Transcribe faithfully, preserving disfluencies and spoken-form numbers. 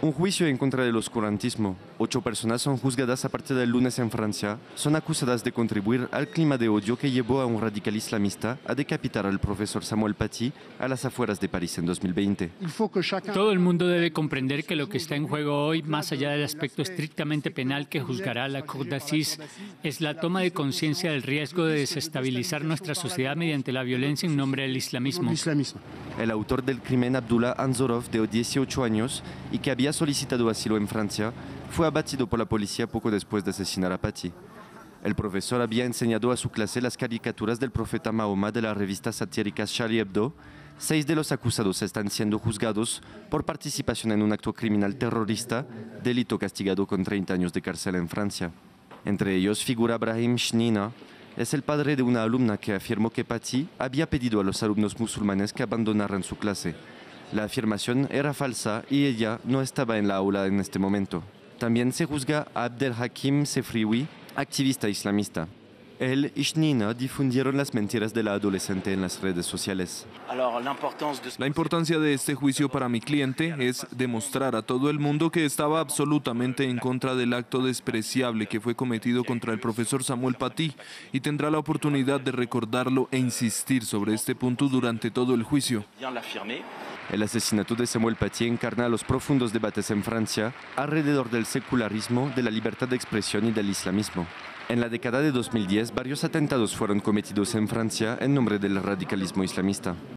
Un juicio en contra del oscurantismo. Ocho personas son juzgadas a partir del lunes en Francia. Son acusadas de contribuir al clima de odio que llevó a un radical islamista a decapitar al profesor Samuel Paty a las afueras de París en dos mil veinte. Todo el mundo debe comprender que lo que está en juego hoy, más allá del aspecto estrictamente penal que juzgará la Cour d'Assises, es la toma de conciencia del riesgo de desestabilizar nuestra sociedad mediante la violencia en nombre del islamismo. El autor del crimen, Abdullah Anzorov, de dieciocho años y que había solicitado asilo en Francia, fue abatido por la policía poco después de asesinar a Paty. El profesor había enseñado a su clase las caricaturas del profeta Mahoma de la revista satírica Charlie Hebdo. Seis de los acusados están siendo juzgados por participación en un acto criminal terrorista, delito castigado con treinta años de cárcel en Francia. Entre ellos figura Brahim Shnina. Es el padre de una alumna que afirmó que Paty había pedido a los alumnos musulmanes que abandonaran su clase. La afirmación era falsa y ella no estaba en la aula en este momento. También se juzga a Abdelhakim Sefrioui, activista islamista. Él y Shnina difundieron las mentiras de la adolescente en las redes sociales. La importancia de este juicio para mi cliente es demostrar a todo el mundo que estaba absolutamente en contra del acto despreciable que fue cometido contra el profesor Samuel Paty y tendrá la oportunidad de recordarlo e insistir sobre este punto durante todo el juicio. El asesinato de Samuel Paty encarna los profundos debates en Francia alrededor del secularismo, de la libertad de expresión y del islamismo. En la década de dos mil diez, varios atentados fueron cometidos en Francia en nombre del radicalismo islamista.